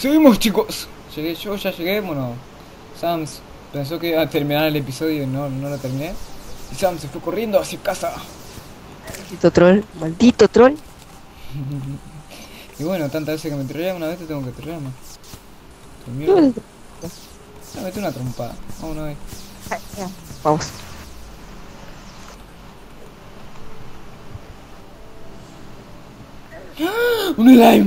Subimos, chicos. Llegué, yo ya llegué, bueno. Sams pensó que iba a terminar el episodio y no lo terminé. Y Sam se fue corriendo hacia casa. Maldito troll, maldito troll. Y bueno, tantas veces que me trolean, una vez te tengo que trolear más. ¿Qué ¿Qué mierda? me- Me metí una trompada. Vámonos ahí. Ay, ya. Vamos. ¡Un slime!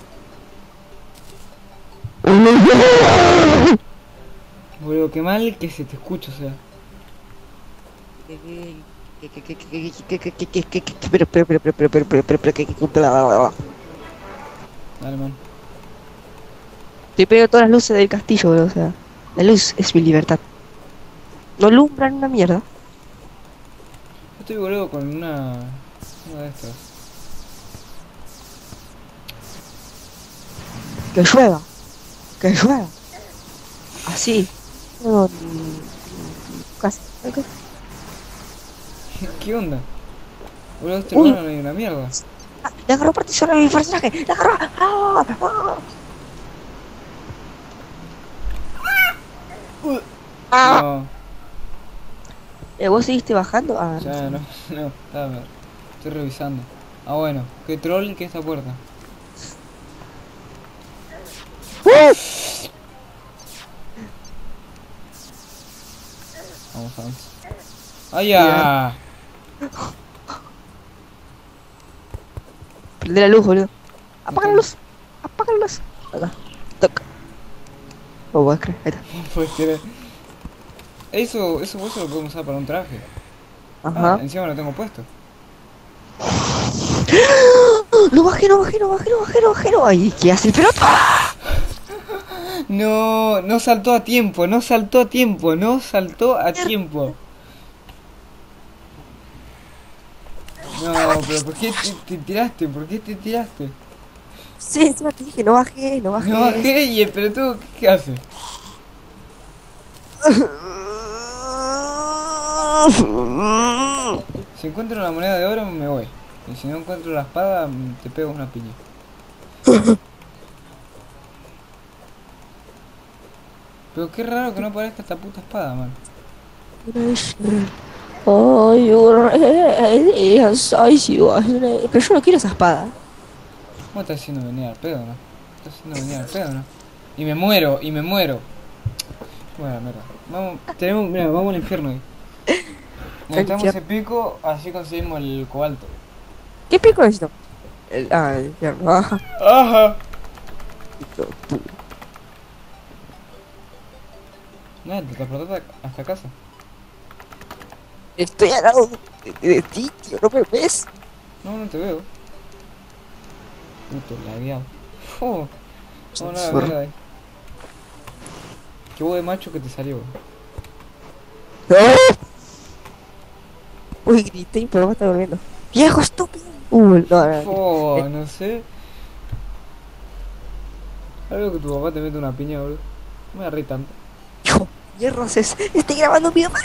Boludo, qué mal que se te escucha, o sea. Dale, man. Estoy pegando todas las luces del castillo, bro, o sea. La luz es mi libertad. No alumbran una mierda. Yo estoy boludo con una de estas. Que llueva. Que llueva. Así. No, casi. ¿Qué onda? Boludo, este Uy. hermano no hay una mierda. Ah, le agarró partición a mi personaje. Le agarró. ¡Ah! ¡Ah! ¡Ah! No, ¿Vos seguiste bajando? Ah, ya no, no, dame. Estoy revisando. Ah, bueno, qué troll que esta puerta. Vamos, vamos. ¡Ay, ya! Prende la luz, boludo. Apaga la Ok. luz. Apaga la luz. Acá. Toc. No puedes creer. Ahí está. No puedes creer. Eso vos lo podemos usar para un traje. Ah, Ajá. encima lo tengo puesto. No bajé, no bajé, no bajé, no bajé, no bajé, no. Ay, ¿qué hace el pelota? No, no saltó a tiempo, no saltó a tiempo, no saltó a tiempo. No, pero ¿por qué te tiraste? ¿Por qué te tiraste? Sí, encima te dije, no bajé, no bajé. No bajé y el pelotudo, ¿qué hace? Si encuentro una moneda de oro me voy. Y si no encuentro la espada, te pego una piña. Pero qué raro que no aparezca esta puta espada, man. Ay, pero yo no quiero esa espada. ¿Cómo estás haciendo venir al pedo, no? Estás haciendo venir al pedo, ¿no? Y me muero, y me muero. Bueno, mierda. Vamos, mira, vamos al infierno ahí. Necesitamos ese pico, así conseguimos el cobalto. ¿Qué pico es esto? El infierno. Ajá. Ajá. Nada, te transportaste hasta casa. Estoy al lado de ti, tío, ¿no me ves? No, no te veo. Puto lagueado. No, nada, mierda ahí. Qué huevo de macho que te salió. Uy, grité y mi mamá está durmiendo. ¡Viejo estúpido! No. No sé. Algo que tu papá te mete una piña, boludo. No me reí tanto. Hijo, hierros es. Estoy grabando un video para.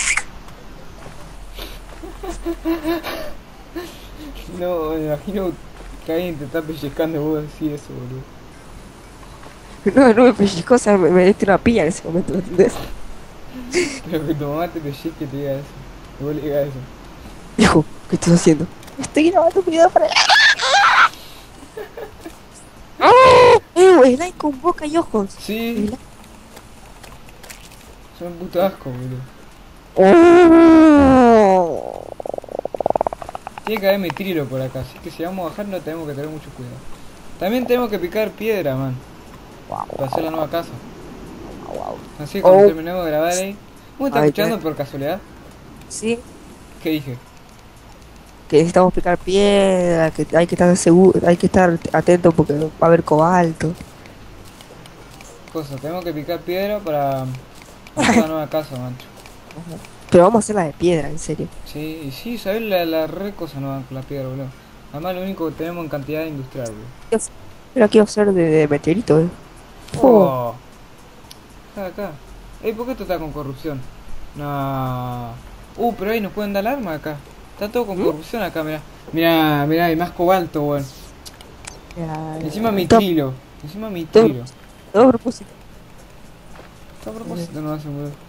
No, me imagino que alguien te está pellizcando y vos decís eso, boludo. No me pellizcó, o sea, me diste una pilla en ese momento, ¿me entendés? Pero que tu mamá te pellizque y te diga eso. Y vos le digas eso. Hijo, ¿qué estás haciendo? Estoy grabando un video para. Slime con boca y ojos. Sí, son un puto asco, boludo. Tiene que haber mitrilo por acá, así que si vamos a bajar no tenemos que tener mucho cuidado. También tenemos que picar piedra, man. Para hacer la nueva casa. Así que cuando terminemos de grabar ahí. ¿Vos estás escuchando por casualidad? Sí, ¿Qué dije? que necesitamos picar piedra, que hay que estar seguro, hay que estar atento porque va a haber cobalto. Cosa, tenemos que picar piedra para hacer la nueva casa, mancho. Pero vamos a hacerla de piedra, en serio. Sí, y sí, sabés la re cosa no va con la piedra, boludo. Además lo único que tenemos en cantidad industrial, boludo. Pero aquí va a ser de meteorito, Oh. Acá. ¿Por qué esto está con corrupción? No. Pero ahí nos pueden dar arma acá. Está todo con corrupción acá, mirá. Mirá, hay más cobalto, weón. Encima mi trilo. Encima mi trilo. Todo a propósito. A propósito no hace boludo.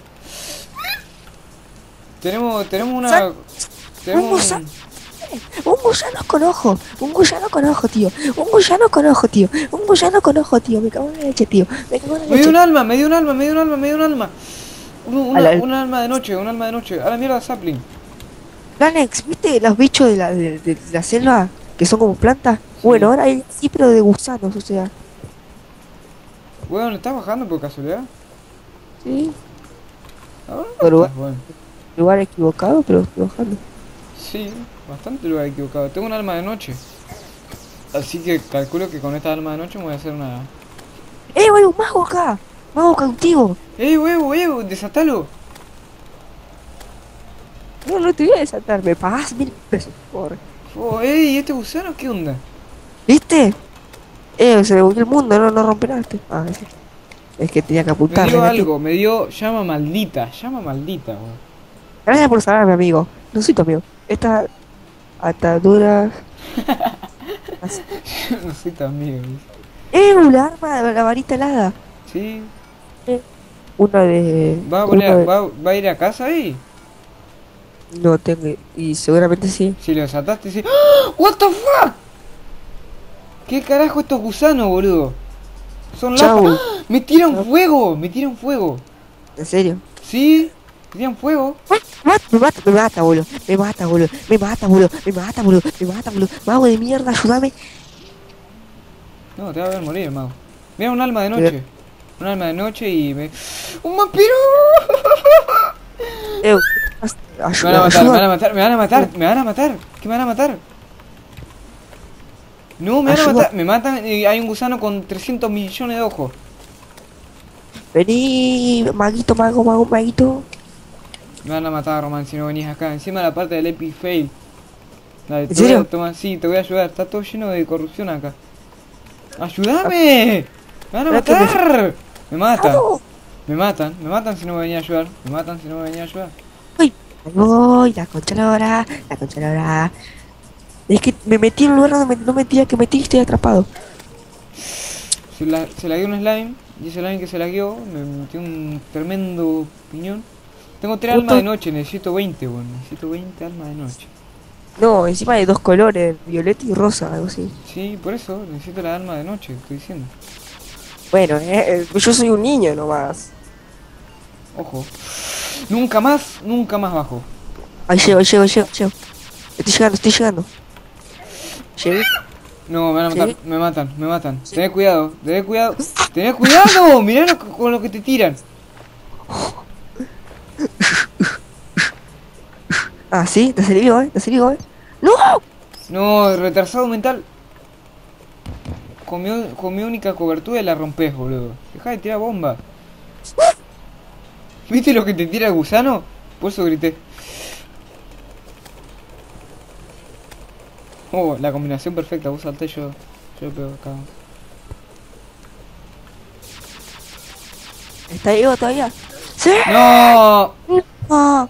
Tenemos una... Un Tenemos gusano. Un gusano con ojo. Un gusano con ojo, tío. Un gusano con ojo, tío. Un gusano con ojo, tío. Me cago en la leche, tío. Me cago en la Me dio leche. un alma, me dio un alma, me dio un alma, me dio un alma. A la- Un alma de noche, un alma de noche. A la mierda, sapling. Planex, ¿viste los bichos de la selva que son como plantas? Sí. Bueno, ahora hay sí, pero de gusanos, o sea. Weón, ¿estás bajando por casualidad? Sí. Ahora Por no lugar, estás, bueno. lugar equivocado, pero estoy bajando. Sí, bastante lugar equivocado. Tengo un alma de noche. Así que calculo que con esta alma de noche me voy a hacer una... Hay un mago acá! ¡Mago cautivo! Huevo! Desatalo. No, no te voy a desatar, me pagás 1000 pesos. Por... Oh, ¿y este gusano qué onda? ¿Viste? Se me volvió el mundo, no rompe nada este. Ah, sí. Es que tenía que Me apuntarle. dio metí. algo, me dio llama maldita, weón. Gracias por salvarme, amigo. No soy tu amigo. Estas ataduras. No soy tan amigo. La arma de la varita helada. Sí. Una de. ¿Va a, una de- va a ir a casa ahí? No tengo. Y seguramente sí. Si lo desataste, sí. ¡Ah! ¿What the fuck? ¿Qué carajo estos gusanos, boludo? Son Chau. lapas. ¡Ah! ¡Me tiran Chau. fuego! ¡Me tiran fuego! ¿En serio? ¿Sí? ¿Me tiran fuego? Me mata, boludo. Me mata, boludo. Me mata, boludo. Me mata, boludo. Me mata, boludo. Mago de mierda, ayúdame. No, te va a ver morir, mago. Mira, un alma de noche. Un alma de noche y me... ¡Un vampiro! Me van a Ayuda, matar, me van a ayuda. matar, me van a matar, me van a matar. ¿Qué me van a matar? No, me van a Ayuda. matar. Me matan y hay un gusano con 300 millones de ojos. Vení, maguito, maguito. Me van a matar, Román, si no venís acá. Encima la parte del Epic Fail. Dale, ¿En serio? toma, sí, te voy a ayudar. Está todo lleno de corrupción acá. ¡Ayúdame! ¡Me van a Espera que matar! Me matan. ¡Vamos! Me matan si no me venía a ayudar. Me matan si no me venía a ayudar. Ahí voy, la concha la hora. Es que me metí en un lugar donde no me tenía que meter y estoy atrapado. Se la dio un slime. Y ese slime que se la dio me metió un tremendo piñón. Tengo 3 Justo- almas de noche, necesito 20, bueno. Necesito 20 almas de noche. No, encima hay 2 colores, violeta y rosa, algo así. Sí, por eso necesito la alma de noche, estoy diciendo. Bueno, yo soy un niño nomás. Ojo. Nunca más bajo. Ahí llego. Estoy llegando. Llegué. No, me van a matar, ¿Sí? me matan. Tened cuidado. Tened cuidado, mirá con lo que te tiran. Ah, sí, te sirvió, ¡No! No, retrasado mental. Con mi única cobertura y la rompes, boludo. Deja de tirar bomba. ¿Viste lo que te tira el gusano? Por eso grité. Oh, la combinación perfecta. Vos salté, yo pego acá. ¿Está vivo todavía? ¡Sí! ¡No! ¡No!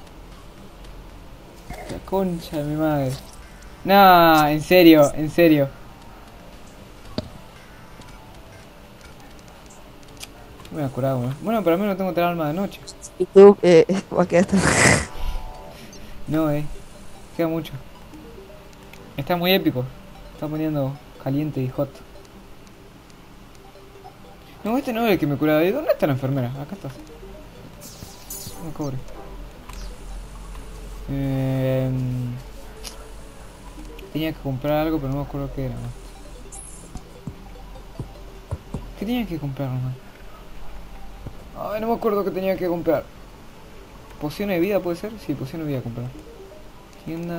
La concha de mi madre. No, en serio. Me voy a curar, bueno. Bueno, pero al menos tengo 3 almas de noche. Y tú, va a quedar hasta... No, queda mucho. Está muy épico. Está poniendo caliente y hot. No, este no es el que me curaba. ¿Dónde está la enfermera? Acá está. No cobre. Tenía que comprar algo, pero no me acuerdo qué era. ¿No? ¿Qué tenía que comprar, nomás? Ay, no me acuerdo qué tenía que comprar. ¿Poción de vida puede ser? Sí, poción de vida comprar. Tienda.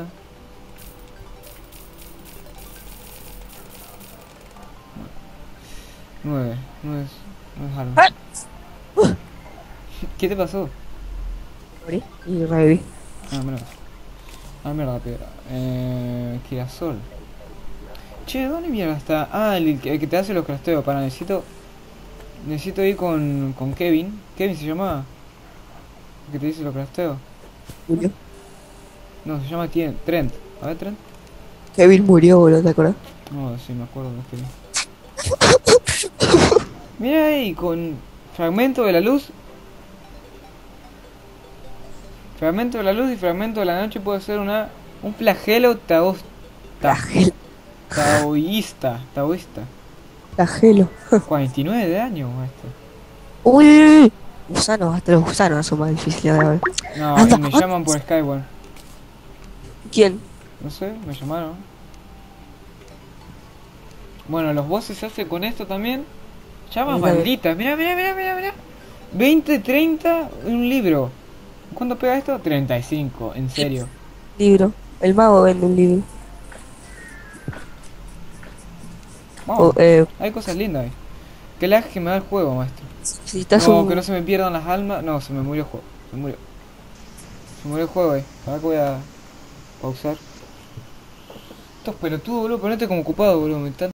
No es algo. ¿Qué te pasó? Morí y reviví. Ah, mira. Ah, mierda, la piedra. Girasol. Che, ¿dónde mierda está? Ah, el que te hace los crafteos. Para, necesito ir con Kevin. ¿Kevin se llamaba? El que te dice los crafteos. Murió. No, se llama Trent. A ver, Trent. Kevin murió, boludo, ¿te acuerdas? No, sí, me acuerdo de Kevin. Mira ahí, con fragmento de la luz. Fragmento de la luz y fragmento de la noche puede ser un flagelo Flagelo. taoísta. Flagelo. 49 de años, maestro. Uy. Gusanos, hasta los gusanos son más difíciles de ver. No, Anda, y me llaman por Skyward. ¿Quién? No sé, me llamaron. Bueno, los bosses se hacen con esto también. Llamas Mira, malditas. Mira. 20, 30, un libro. ¿Cuánto pega esto? 35, en serio. libro. El mago vende un libro. Vamos, O, hay cosas lindas ahí. Qué lag que me da el juego, maestro. necesitas No, que no se me pierdan las almas. No, se me murió el juego. Se murió el juego ahí. Ahora que voy a pausar. Estos pelotudos, boludo, ponete como ocupado, boludo. Me están